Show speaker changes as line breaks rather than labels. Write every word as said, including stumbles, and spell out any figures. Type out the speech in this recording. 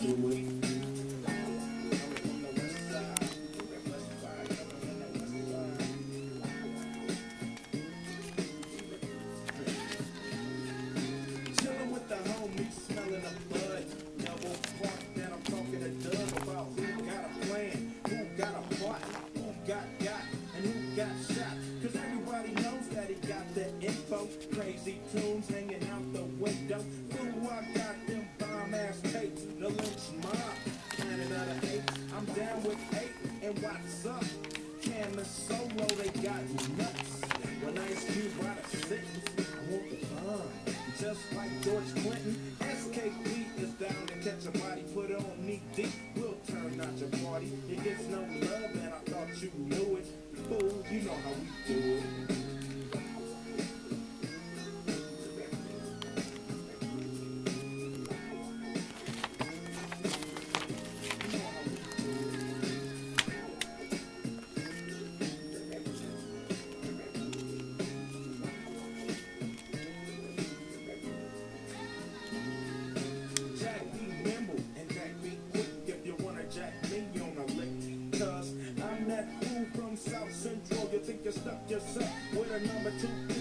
do it. Chillin' with the homies, smelling a bud. Double park, then I'm talking to Doug about who got a plan, who got a plot, who got got, and who got shot. Cause everybody knows that he got the info. Crazy tunes hanging out the window. Ooh, I got them bomb ass tapes. The lynch mob, planet of the apes. I'm down with eight, and what's up? Cam is solo, they got nuts. When Ice Cube out of sentence, I want the fun. Just like George Clinton, S K P is down to catch a body, put it on knee deep. We'll turn out your party. It gets no love, and I thought you knew it. Fool, you know how we do it. South Central, you think you're stuck yourself with a number two